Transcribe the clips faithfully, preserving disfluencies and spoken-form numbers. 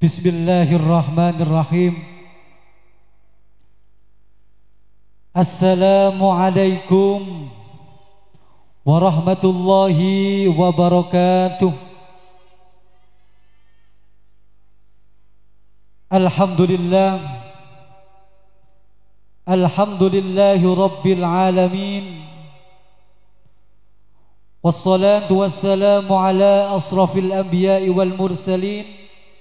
Bismillahirrahmanirrahim. Assalamualaikum warahmatullahi wabarakatuh. Alhamdulillah Alhamdulillahi rabbil alamin. Wassalatu wassalamu ala asrafil anbiya'i wal mursalin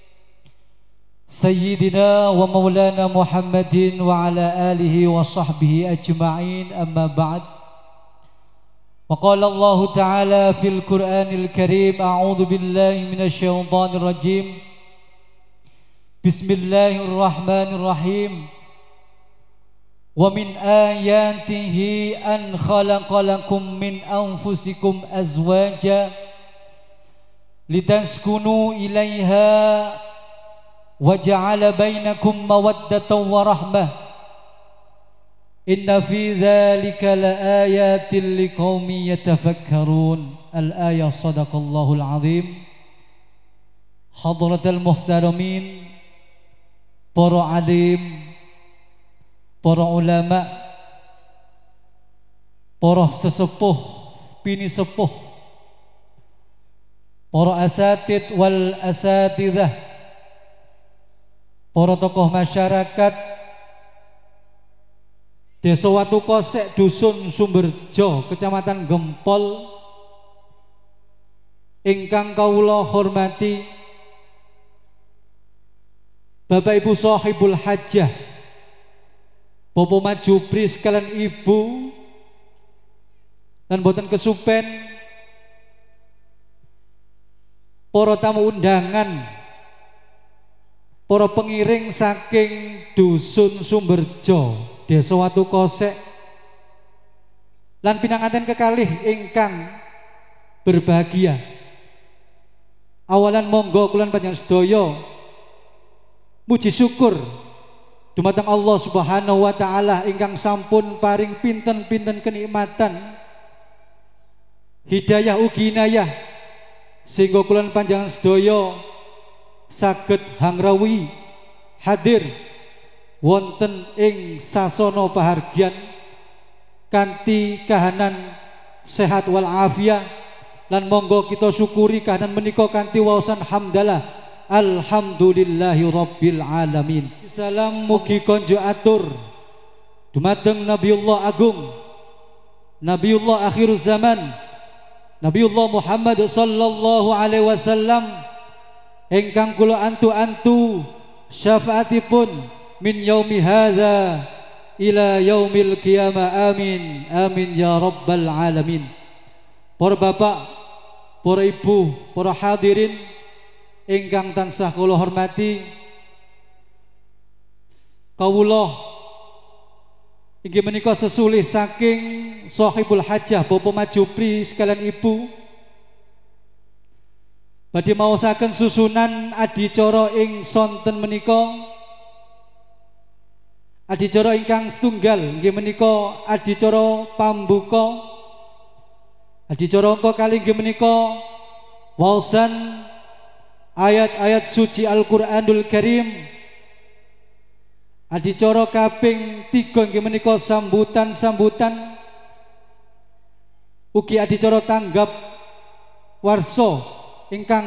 Sayyidina wa maulana Muhammadin wa ala alihi wa sahbihi ajma'in, amma ba'd. Wa qala Allah ta'ala fil Qur'anil Karim, a'udzu billahi minasy syaithanir rajim. Bismillahirrahmanirrahim. Wa min ayatihi an khalaqalakum min anfusikum azwaja litaskunu ilaiha wa ja'ala bainakum mawaddatan wa rahmah. Inna fi dzalika laayatin liqaumin yatafakkarun. Al-ayah. Shadaqallahul azim. Hadratal muhtaramin, para alim, para ulama, para sesepuh, bini sepuh, para asatid wal asatidah, para tokoh masyarakat Desa Watu Kosek, Dusun Sumberjo, Kecamatan Gempol, ingkang kawula hormati, Bapak Ibu Shahibul Hajjah, Bapak Majubri sekalian Ibu, dan boten kesupen para tamu undangan, para pengiring saking Dusun Sumberjo, Desa Watu Kosek, lan pinanganten kekalih ingkang berbahagia. Awalan monggo kula panjenengan sedaya muji syukur dumateng Allah Subhanahu wa taala ingkang sampun paring pinten-pinten kenikmatan, hidayah ugi inayah sehingga kula panjenengan sedaya saged hangrawi hadir wonten ing sasana pahargyan kanthi kahanan sehat wal afiat, lan monggo kita syukuri kahanan menika kanthi waosan hamdalah alhamdulillahi rabbil alamin. Salam mugi konjo atur dumateng Nabiullah Agung, Nabiullah akhir zaman, Nabiullah Muhammad sallallahu alaihi wasallam, ingkang kula antu-antu syafaatipun min yaumi hadza ila yaumil qiyamah, amin amin ya rabbal alamin. Para bapak, para ibu, para hadirin ingkang tansah kula hormati, kawula inggih menika sesulih saking Shahibul Hajjah Bapak Majubri sekalian Ibu, badhe maosaken susunan adicara ing sonten menika. Adicara ingkang setunggal inggih menika adicara pambuka. Adicara angka kalih inggih menika waosan ayat-ayat suci Al-Qur'anul Karim. Adicara kaping tiga inggih menika sambutan-sambutan, ugi adicara tanggap warsa ingkang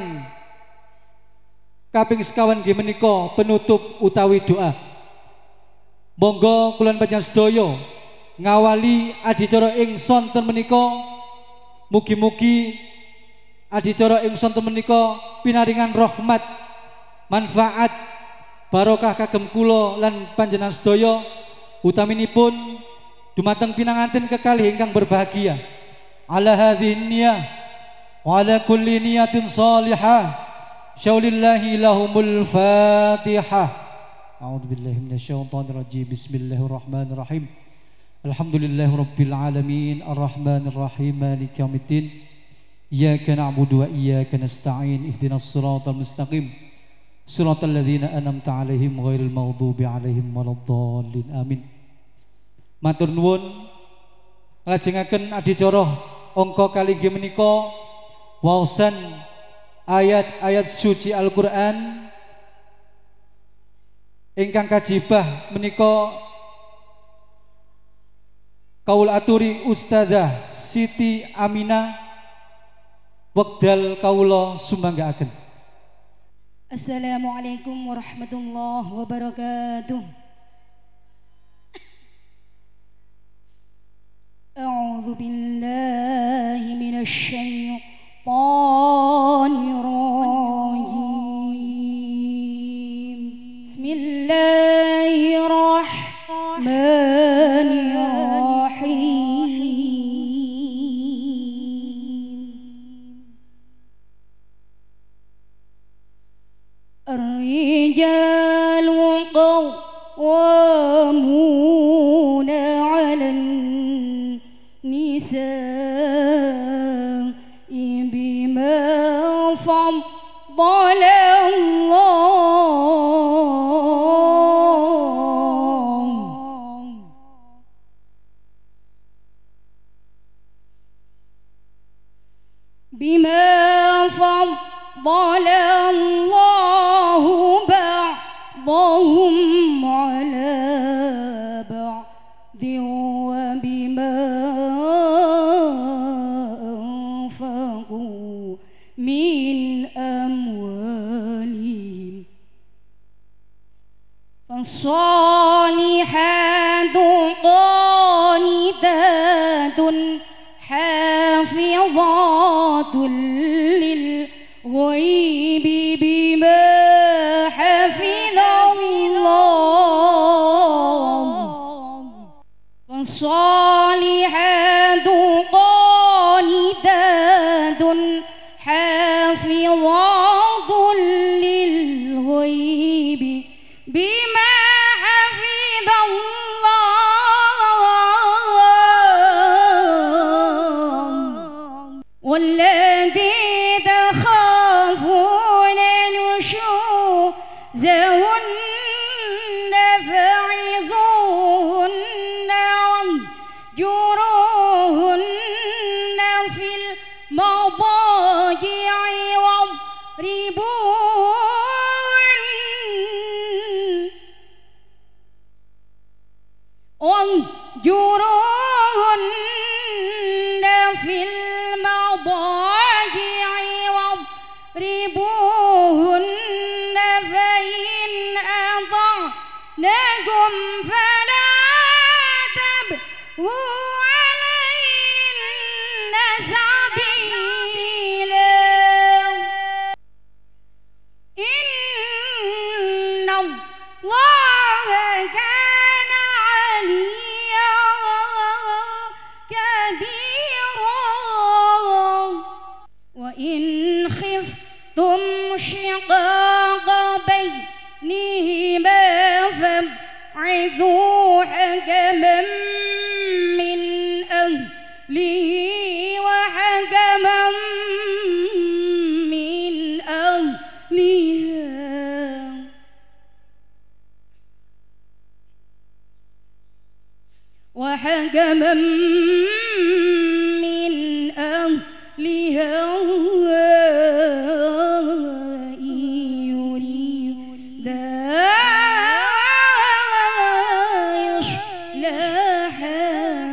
kaping sekawan inggih menika penutup utawi doa. Monggo kula panjenengan sedaya ngawali adicara ing sonten menika, mugi-mugi adicara ing sonten menika pinaringan rahmat, manfaat, barokah kagem kula lan panjenengan sedaya, utaminipun dumateng pinanganten kekalih ingkang berbahagia. Ala hadhihi niyah wa ala kulli niyatin salihah, syaulillahi lahumul fatihah. A'udzu billahi minasyaitonir rajim. Bismillahirrahmanirrahim. Alhamdulillahi rabbil alamin, arrahmanir rahim, maliki yaumiddin. Iyyaka na'budu wa iyyaka nasta'in. Ihdinas siratal mustaqim. Siratal ladzina an'amta 'alaihim ghairil maghdubi 'alaihim waladdallin. Amin. Matur nuwun. Lajengaken adicara angka kalih nggih menika waosan ayat-ayat suci Al-Qur'an ingkang kajibah menika kaul aturi Ustazah Siti Aminah wekdal kaula sumanggaaken. Assalamualaikum warahmatullahi wabarakatuh. A'udzu billahi minasy syaithanir rajim. Bismillahirrahmanirrahim. الرجال قوامون على النساء بما فضل الله بما فضل الله بعضهم على بعض وبما أنفقوا من أموالهم فالصالحات قانتات حافظات للغيب بما حفظ الله فالصالحات قانتات حافظات للغيب بما حفظ الله والذي تخافون نشوزهن فعظوهن واهجروهن في المضاجع واضربوهن واهجروهن في المضاجع واضربوهن فإن أطعنكم فلا تبغوا عليهن سبيلا إن الله كان عليا كبيرا وإن خفتم شقاق بينهما فابعثوا حكما من أهله وحكما من أهلها وحكما من أهلها إن يريدا إصلاحا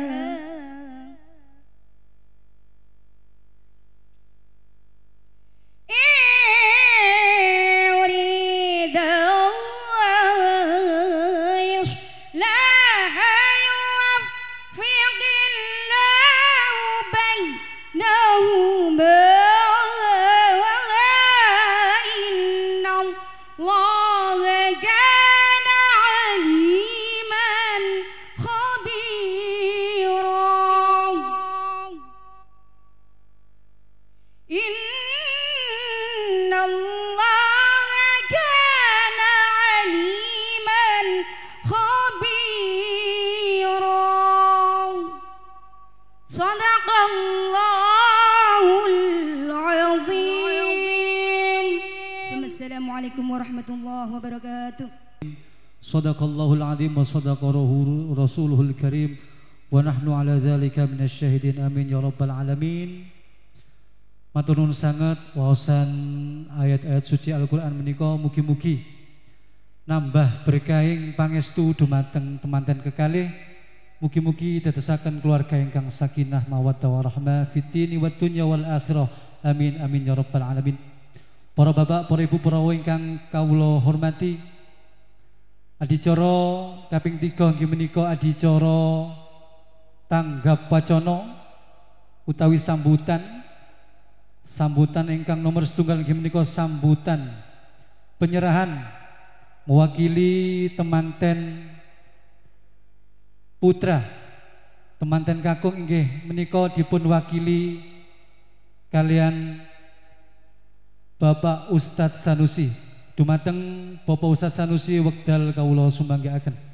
إن يريدا إصلاحا يوفق الله بينهما إن الله كان عليما خبيرا إن الله كان عليما خبيرا صدق الله العظيم ثم السلام عليكم ورحمة الله وبركاته. Sadaqallahul azim wa sadaqa rasuluhul karim wa nahnu ala dzalika minasyahidin amin ya rabbal alamin. Matur nuwun sanget waosan ayat-ayat suci Al-Qur'an menika mugi-mugi nambah berkahing pangestu dumateng temanten kekalih. Mugi-mugi dadosaken keluarga ingkang sakinah mawaddah warahmah fid dini wad dunya wal akhirah. Amin amin ya rabbal alamin. Para bapak, para ibu, para ingkang kawula hormati, adicara kaping tiga nggih menika adicara tanggap wacana utawi sambutan. Sambutan ingkang nomor setunggal nggih menika sambutan penyerahan mewakili temanten putra temanten kakung inggih menika dipun wakili kalian Bapak Ustadz Sanusi. Dumateng Bapak Ustadz Sanusi wekdal kawula sumanggihaken.